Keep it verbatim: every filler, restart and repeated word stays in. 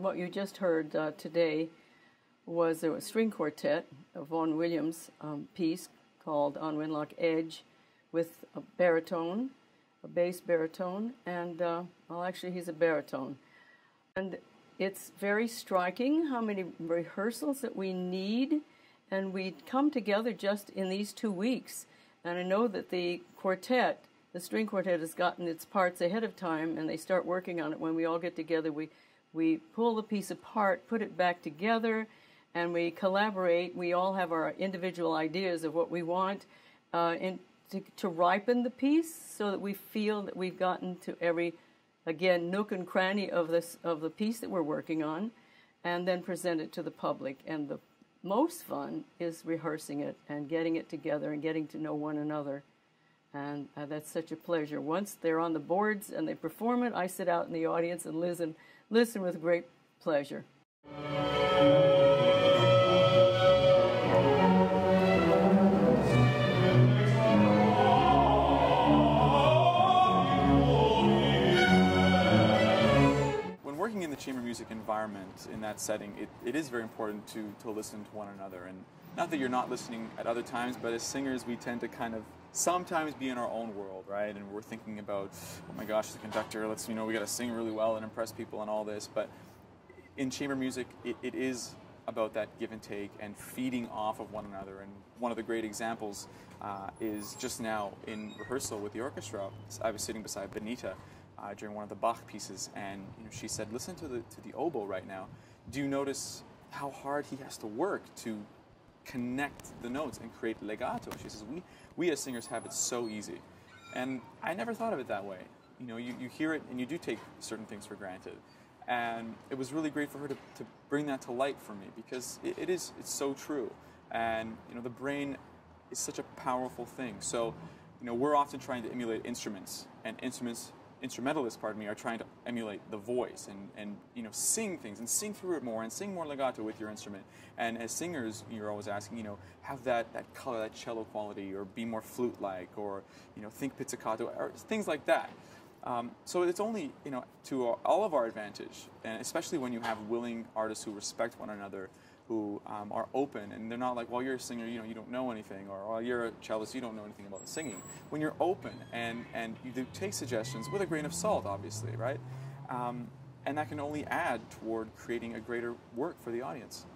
what you just heard uh, today was a string quartet of Vaughan Williams' um, piece called On Winlock Edge, with a baritone, a bass baritone, and, uh, well, actually he's a baritone. And it's very striking how many rehearsals that we need, and we come together just in these two weeks. And I know that the quartet, the string quartet, has gotten its parts ahead of time, and they start working on it. When we all get together, we, we pull the piece apart, put it back together, and we collaborate. We all have our individual ideas of what we want, uh, and to, to ripen the piece so that we feel that we've gotten to every, again, nook and cranny of this of the piece that we're working on, and then present it to the public. And the most fun is rehearsing it and getting it together and getting to know one another. And uh, that's such a pleasure. Once they're on the boards and they perform it, I sit out in the audience and listen, listen with great pleasure. In the chamber music environment, in that setting, it, it is very important to, to listen to one another. And not that you're not listening at other times, but as singers, we tend to kind of sometimes be in our own world, right? And we're thinking about, oh my gosh, the conductor, let's, you know, we got to sing really well and impress people and all this. But in chamber music, it, it is about that give and take and feeding off of one another. And one of the great examples uh, is just now in rehearsal with the orchestra. I was sitting beside Benita Uh, during one of the Bach pieces, and you know, she said, listen to the, to the oboe right now. Do you notice how hard he has to work to connect the notes and create legato? She says, we, we as singers have it so easy. And I never thought of it that way. You know, you, you hear it and you do take certain things for granted. And it was really great for her to, to bring that to light for me, because it, it is, it's so true. And you know, the brain is such a powerful thing. So, you know, we're often trying to emulate instruments, and instruments instrumentalists, pardon me, are trying to emulate the voice and, and you know, sing things and sing through it more and sing more legato with your instrument. And as singers, you're always asking, you know, have that, that color, that cello quality, or be more flute-like, or, you know, think pizzicato, or things like that. Um, so it's only, you know, to all of our advantage, and especially when you have willing artists who respect one another, who um, are open, and they're not like, well, you're a singer, you know, you don't know anything, or well, you're a cellist, you don't know anything about the singing. When you're open and, and you do take suggestions with a grain of salt, obviously, right? Um, and that can only add toward creating a greater work for the audience.